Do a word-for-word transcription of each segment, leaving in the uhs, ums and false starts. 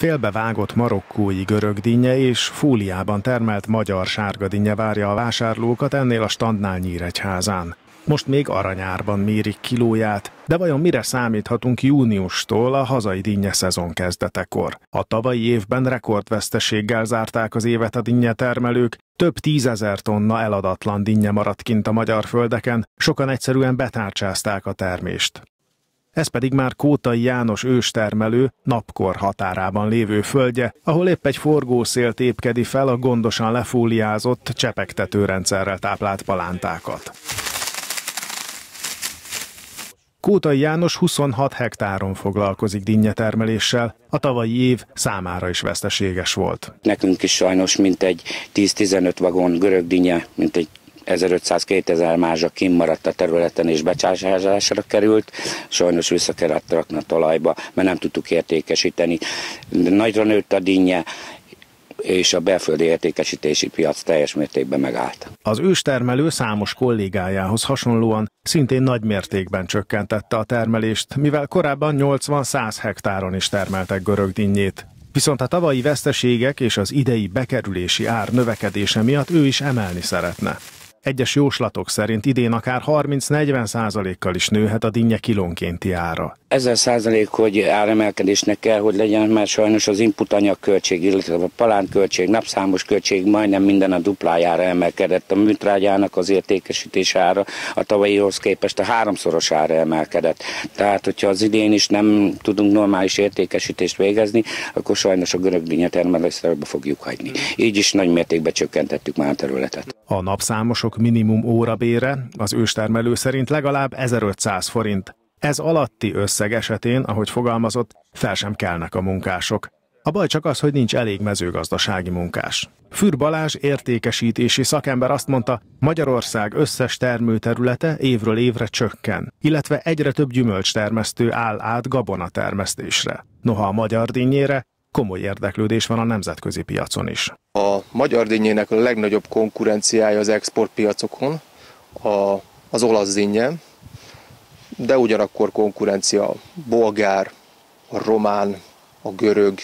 Félbevágott marokkói görögdinnye és fóliában termelt magyar sárgadinnye várja a vásárlókat ennél a standnál Nyíregyházán. Most még aranyárban mérik kilóját, de vajon mire számíthatunk júniustól a hazai dinnye szezon kezdetekor? A tavalyi évben rekordveszteséggel zárták az évet a dinnyetermelők, több tízezer tonna eladatlan dinnye maradt kint a magyar földeken, sokan egyszerűen betárcsázták a termést. Ez pedig már Kótai János őstermelő napkor határában lévő földje, ahol épp egy forgószél tépkedi fel a gondosan lefóliázott, csepegtetőrendszerrel táplált palántákat. Kótai János huszonhat hektáron foglalkozik dinnyetermeléssel, a tavalyi év számára is veszteséges volt. Nekünk is sajnos mintegy tíz-tizenöt vagon görög dinnye, mintegy ezerötszáz-kétezer mázsa kimaradt a területen és becsásázásra került. Sajnos vissza kellett rakni a talajba, mert nem tudtuk értékesíteni. Nagyra nőtt a dinnye, és a belföldi értékesítési piac teljes mértékben megállt. Az őstermelő számos kollégájához hasonlóan szintén nagy mértékben csökkentette a termelést, mivel korábban nyolcvan-száz hektáron is termeltek görögdinnyét. Viszont a tavalyi veszteségek és az idei bekerülési ár növekedése miatt ő is emelni szeretne. Egyes jóslatok szerint idén akár harminc-negyven százalékkal is nőhet a dinnye kilónkénti ára. Ezer százalék, hogy áremelkedésnek kell, hogy legyen, mert sajnos az input anyagköltség, illetve a palántköltség, napszámos költség majdnem minden a duplájára emelkedett. A műtrágyának az értékesítés ára a tavalyihoz képest a háromszoros ára emelkedett. Tehát, hogyha az idén is nem tudunk normális értékesítést végezni, akkor sajnos a görög dinnye termelésre fogjuk hagyni. Így is nagy mértékben csökkentettük már a területet. A napszámosok minimum órabére az őstermelő szerint legalább ezerötszáz forint. Ez alatti összeg esetén, ahogy fogalmazott, fel sem kelnek a munkások. A baj csak az, hogy nincs elég mezőgazdasági munkás. Fürr Balázs értékesítési szakember azt mondta, Magyarország összes termőterülete évről évre csökken, illetve egyre több gyümölcstermesztő áll át gabonatermesztésre. Noha a magyar dinnyére komoly érdeklődés van a nemzetközi piacon is. A magyar dinnyének a legnagyobb konkurenciája az exportpiacokon a, az olasz dinnye, de ugyanakkor konkurencia a bolgár, a román, a görög,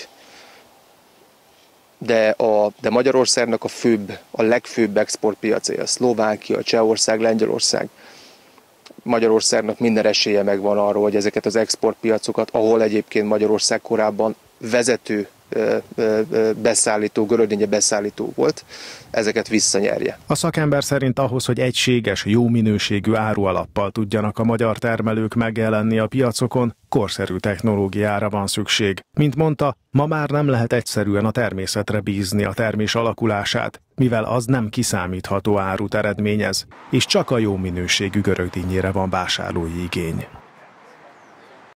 de, a, de Magyarországnak a főbb, a legfőbb exportpiacai a Szlovákia, Csehország, Lengyelország. Magyarországnak minden esélye megvan arra, hogy ezeket az exportpiacokat, ahol egyébként Magyarország korábban vezető beszállító, görögdinnye beszállító volt, ezeket visszanyerje. A szakember szerint ahhoz, hogy egységes, jó minőségű árualappal tudjanak a magyar termelők megjelenni a piacokon, korszerű technológiára van szükség. Mint mondta, ma már nem lehet egyszerűen a természetre bízni a termés alakulását, mivel az nem kiszámítható árut eredményez, és csak a jó minőségű görögdinnyére van vásárlói igény.